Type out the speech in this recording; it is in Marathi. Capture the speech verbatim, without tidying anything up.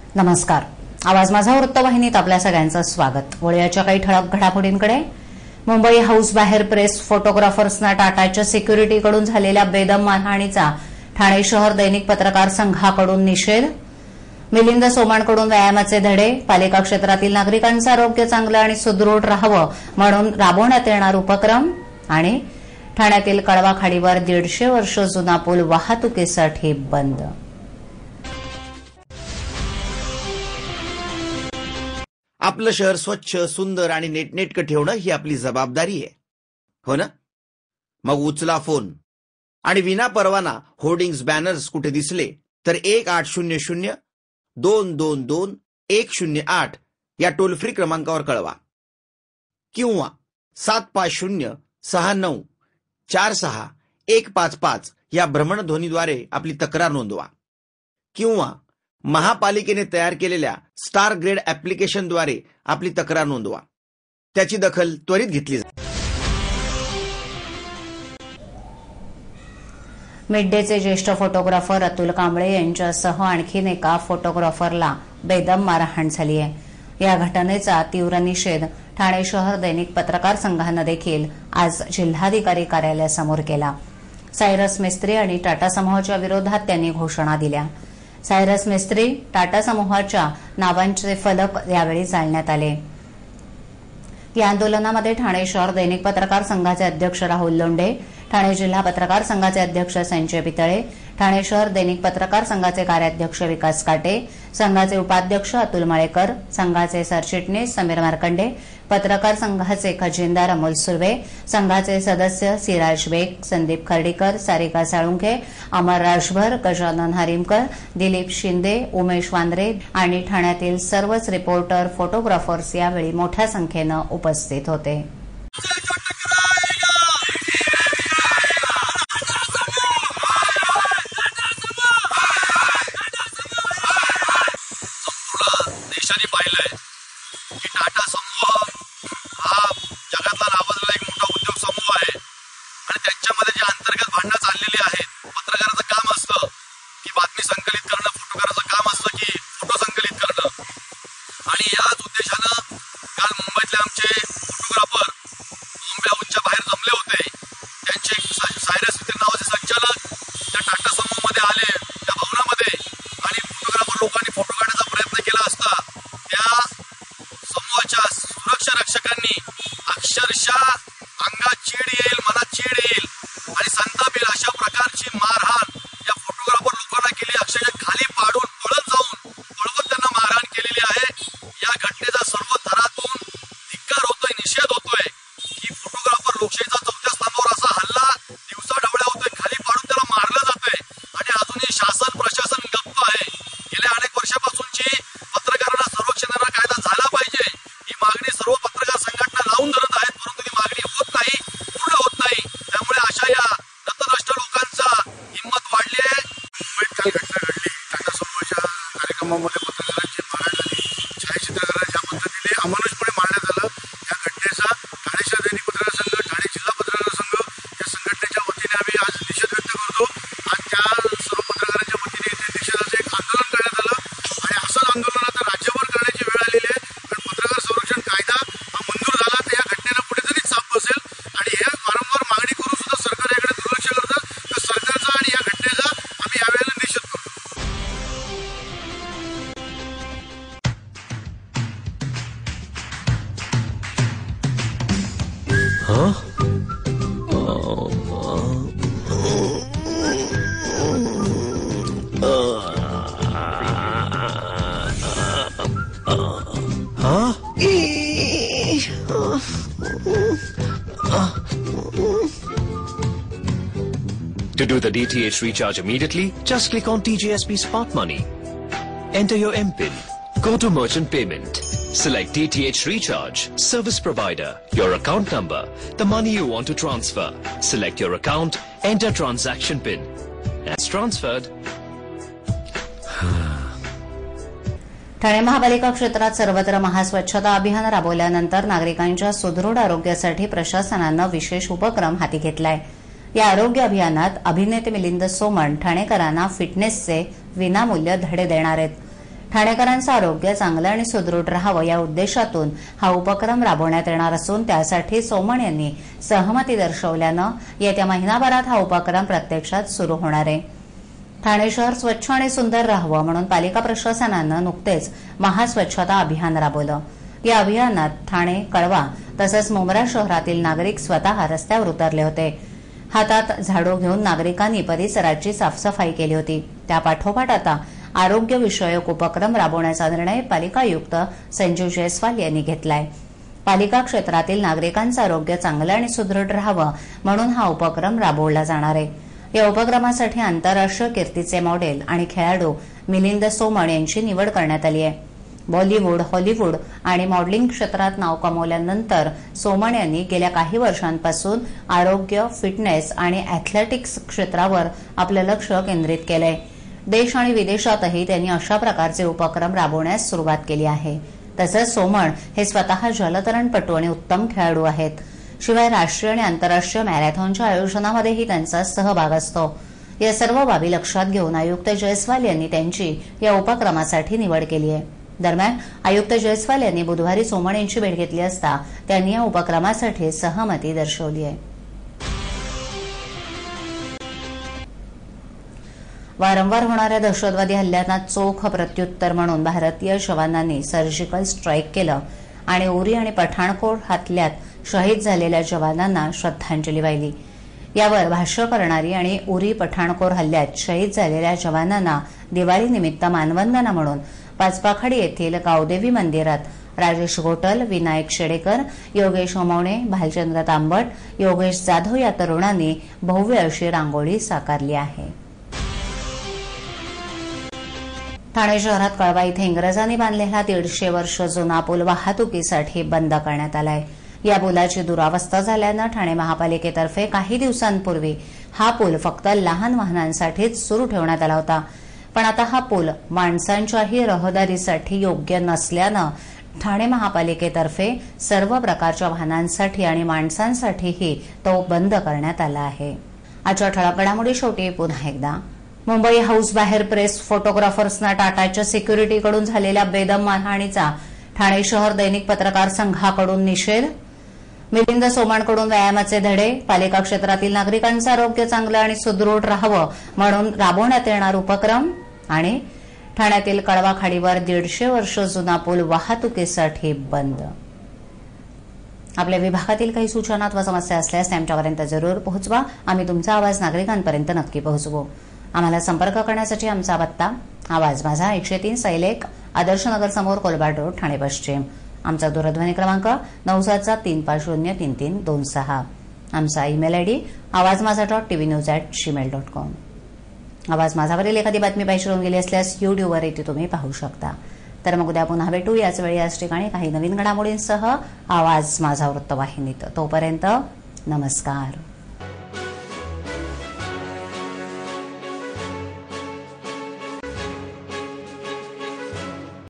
नमस्कार. आवाज माझा वृत्तवाहिनीत आपल्या सगळ्यांचं स्वागत. वळूयाच्या काही ठळक घडामोडींकडे. मुंबई हाऊस बाहेर प्रेस फोटोग्राफर्सना टाटाच्या सिक्युरिटीकडून झालेल्या बेदम मारहाणीचा ठाणे शहर दैनिक पत्रकार संघाकडून निषेध. मिलिंद सोमणकडून व्यायामाचे धडे. पालिका क्षेत्रातील नागरिकांचं आरोग्य चांगलं आणि सुदृढ राहावं म्हणून राबवण्यात येणार उपक्रम. आणि ठाण्यातील कळवा खाडीवर दीडशे वर्ष जुना पूल वाहतुकीसाठी बंद. आपलं शहर स्वच्छ, सुंदर आणि नेटनेटकं ठेवणं ही आपली जबाबदारी आहे, हो ना? मग उचला फोन आणि विना परवाना होर्डिंग्स, बॅनर्स कुठे दिसले तर एक आठ शून्य शून्य दोन दोन दोन एक शून्य आठ या टोल फ्री क्रमांकावर कळवा किंवा सात पाच शून्य सहा नऊ चार सहा एक पाच पाच या भ्रमणध्वनीद्वारे आपली तक्रार नोंदवा किंवा महापालिकेने तयार केलेल्या स्टार ग्रेड ऍप्लिकेशनद्वारे आपली तक्रार नोंदवा. त्याची दखल त्वरित घेतली जाईल. मिड डेचे ज्येष्ठ फोटोग्राफर अतुल कांबळे यांच्यासह आणखीन एका फोटोग्राफरला बेदम मारहाण झाली आहे. या घटनेचा तीव्र निषेध ठाणे शहर दैनिक पत्रकार संघानं देखील आज जिल्हाधिकारी कार्यालयासमोर केला. सायरस मिस्त्री आणि टाटा समूहाच्या विरोधात त्यांनी घोषणा दिल्या. सायरस मिस्त्री, टाटा समूहाच्या नावांचे फलक यावेळी जाळण्यात आले. या आंदोलनामध्ये ठाणे शहर दैनिक पत्रकार संघाचे अध्यक्ष राहुल लोंढे, ठाणे जिल्हा पत्रकार संघाचे अध्यक्ष संजय पितळे, ठाणे शहर दैनिक पत्रकार संघाचे कार्याध्यक्ष विकास काटे, संघाचे उपाध्यक्ष अतुल माळेकर, संघाचे सरचिटणीस समीर मार्कंडे, पत्रकार संघाचे खजिनदार अमोल सुर्वे, संघाचे सदस्य सिराज बेग, संदीप खर्डीकर, सारिका साळुंखे, अमर राजभर, गजानन हरिमकर, दिलीप शिंदे, उमेश वांद्रे आणि ठाण्यातील सर्वच रिपोर्टर, फोटोग्राफर्स यावेळी मोठ्या संख्येनं उपस्थित होते. देशाने पाहिलंय की टाटा समूह हा जगातला नावाजलेला एक मोठा उद्योग समूह आहे आणि त्यांच्यामध्ये जे अंतर्गत भांडणं चाललेली आहेत. पत्रकाराचं काम असतं की बातमी संकलित करणं, फोटोग्राफरचं काम असतं की फोटो संकलित करणं. आणि याच उद्देशानं काल मुंबईतले आमचे फोटोग्राफर मुंबई हाऊसच्या बाहेर जमले होते. त्यांचे सायरस मिस्त्री नावाचे संचालक त्या टाटा समूहामध्ये आले, त्या भवनामध्ये, आणि फोटोग्राफर लोकांनी फोटो काढण्याचा प्रयत्न केला असता त्या समूहाच्या सुरक्षा रक्षकांनी अक्षरशः अंगात चीड येईल, मनात चीड येईल आणि संताप येईल अशा प्रकारची मारहाण या फोटोग्राफर लोकांना केली. अक्षरशः खाली पाडून पळत जाऊन पळवत त्यांना मारहाण केलेली आहे. या घटनेचा सर्व थरातून धिक्कार होतोय, निषेध होतोय की फोटोग्राफर लोकशाहीचा चौथ्या स्तंभावर असा हल्ला दिवसा ढवळ्या होतोय, खाली पाडून त्याला मारलं जातंय आणि अजूनही शासन प्रशासन गप्प आहे. गेल्या अनेक वर्षापासूनची पत्रकारांना संरक्षण देणारा कायदा झाला पाहिजे ही मागणी सर्व पत्रकार संघटना लावून धरत आहेत, परंतु ती मागणी होत नाही, पूर्ण होत नाही. त्यामुळे अशा या नतद्रष्ट लोकांचा हिंमत वाढली आहे. मुंबईत काल घटना घडली. टाटा समूहाच्या कार्यक्रमामध्ये पत्रकारांची मारहाण झाली, छायाचित्रकारांना ज्या पद्धतीने अमानुषपणे मारण्यात आलं. या घटनेचा ठाणे शहर दैनिक पत्रकार संघ, ठाणे जिल्हा पत्रकार संघ या संघटनेच्या वतीने आम्ही आज निषेध व्यक्त करतो. आज त्या सर्व पत्रकारांच्या वतीने इथे निषेधाचं एक आंदोलन करण्यात आलं आणि असंच आंदोलन आता राज्यभर करण्याची वेळ आलेली आहे. कारण पत्रकार संरक्षण कायदा हा मंजूर झाला तर या घटनेला कुठेतरी चाप बसेल आणि हे वारंवार मागणी करून सुद्धा सरकार याकडे दुर्लक्ष करतं. तर सरकारचा आणि या घटनेचा आम्ही यावेळेला निषेध करतो. To do the D T H recharge immediately, just click on T J S P Smart Money. Enter your M PIN. Go to Merchant Payment. Select D T H Recharge, Service Provider, your account number, the money you want to transfer. Select your account, enter transaction PIN. As transferred. Thane महापालिका क्षेत्रात सर्वत्र महास्वच्छता अभियान राबवल्यानंतर नागरिकांच्या सुदृढ आरोग्यासाठी प्रशासनानं विशेष उपक्रम हाती घेतलाय. या आरोग्य अभियानात अभिनेते मिलिंद सोमण ठाणेकरांना फिटनेसचे विनामूल्य धडे देणार आहेत. ठाणेकरांचं आरोग्य चांगलं आणि सुदृढ राहावं या उद्देशातून हा उपक्रम राबवण्यात येणार असून त्यासाठी सोमण यांनी सहमती दर्शवल्यानं येत्या महिनाभरात हा उपक्रम प्रत्यक्षात सुरू होणार आहे. ठाणे शहर स्वच्छ आणि सुंदर राहावं म्हणून पालिका प्रशासनानं नुकतेच महास्वच्छता अभियान राबवलं. या अभियानात ठाणे, कळवा तसंच मुंब्रा शहरातील नागरिक स्वतः रस्त्यावर उतरले होते. हातात झाडू घेऊन नागरिकांनी परिसराची साफसफाई केली होती. त्यापाठोपाठ आता आरोग्यविषयक उपक्रम राबवण्याचा निर्णय पालिका आयुक्त संजीव जयस्वाल यांनी घेतलाय. पालिका क्षेत्रातील नागरिकांचं आरोग्य चांगलं आणि सुदृढ राहावं म्हणून हा उपक्रम राबवला जाणार आहे. या उपक्रमासाठी आंतरराष्ट्रीय कीर्तीचे मॉडेल आणि खेळाडू मिलिंद सोमण यांची निवड करण्यात आली आहे. बॉलिवूड, हॉलिवूड आणि मॉडेलिंग क्षेत्रात नाव कमावल्यानंतर सोमण यांनी गेल्या काही वर्षांपासून आरोग्य, फिटनेस आणि अॅथलेटिक्स क्षेत्रावर आपलं लक्ष केंद्रित केलंय. देश आणि विदेशातही त्यांनी अशा प्रकारचे उपक्रम राबवण्यास सुरुवात केली आहे. तसंच सोमण हे स्वतः जलतरणपटू आणि उत्तम खेळाडू आहेत. शिवाय राष्ट्रीय आणि आंतरराष्ट्रीय मॅरेथॉनच्या आयोजनामध्येही त्यांचा सहभाग असतो. या सर्व बाबी लक्षात घेऊन आयुक्त जयस्वाल यांनी त्यांची या उपक्रमासाठी निवड केली आहे. दरम्यान आयुक्त जयस्वाल यांनी बुधवारी सोमण यांची भेट घेतली असता त्यांनी या उपक्रमासाठी सहमती दर्शवली आहे. वारंवार होणाऱ्या दहशतवादी हल्ल्यांना चोख प्रत्युत्तर म्हणून भारतीय जवानांनी सर्जिकल स्ट्राईक केलं आणि उरी आणि पठाणकोट हल्ल्यात शहीद झालेल्या जवानांना श्रद्धांजली वाहिली. यावर भाष्य करणारी आणि उरी पठाणकोट हल्ल्यात शहीद झालेल्या जवानांना दिवाळीनिमित्त मानवंदना म्हणून पाचपाखाडी येथील गावदेवी मंदिरात राजेश गोटल, विनायक शेडेकर, योगेश ओमवणे, भालचंद्र तांबट, योगेश जाधव या तरुणांनी भव्य अशी रांगोळी साकारली आहे. ठाणे शहरात कळवा इथे इंग्रजांनी बांधलेला दीडशे वर्ष जुना पूल वाहतुकीसाठी बंद करण्यात आलाय. या पुलाची दुरावस्था झाल्यानं ठाणे महापालिकेतर्फे काही दिवसांपूर्वी हा पूल फक्त लहान वाहनांसाठीच सुरू ठेवण्यात आला होता. पण आता हा पूल माणसांच्याही रहदारीसाठी योग्य नसल्यानं ठाणे महापालिकेतर्फे सर्व प्रकारच्या वाहनांसाठी आणि माणसांसाठीही तो बंद करण्यात आला आहे. आजच्या ठळक घडामोडी शेवटी पुन्हा एकदा मुंबई हाऊस बाहेर प्रेस फोटोग्राफर्सना टाटाच्या सिक्युरिटीकडून झालेल्या बेदम मारहाणीचा ठाणे शहर दैनिक पत्रकार संघाकडून निषेध. मिलिंद सोमणकडून व्यायामाचे धडे, पालिका क्षेत्रातील नागरिकांचं आरोग्य चांगलं आणि सुदृढ राहावं म्हणून राबवण्यात येणार उपक्रम. आणि ठाण्यातील कळवा खाडीवर दीडशे वर्ष जुना पूल वाहतुकीसाठी बंद. आपल्या विभागातील काही सूचना अथवा समस्या असल्यास आमच्यापर्यंत जरूर पोहोचवा. आम्ही तुमचा आवाज नागरिकांपर्यंत नक्की पोहोचवू. आम्हाला संपर्क करण्यासाठी आमचा पत्ता आवाज माझा एकशे तीन सैलेक आदर्श नगर समोर कोलबाड रोड ठाणे पश्चिम. आमचा दूरध्वनी क्रमांक नऊ सात सात तीन पाच शून्य तीन तीन दोन सहा. आमचा email ID Awaaz Majha dot TV news at Gmail dot com. Awaaz माझावरील एखादी बातमी पाहिजे होऊन गेली असल्यास युट्यूबवर ती तुम्ही पाहू शकता. तर मग उद्या पुन्हा भेटू याच वेळी याच ठिकाणी काही नवीन घडामोडींसह आवाज माझा वृत्तवाहिनीत. तोपर्यंत नमस्कार.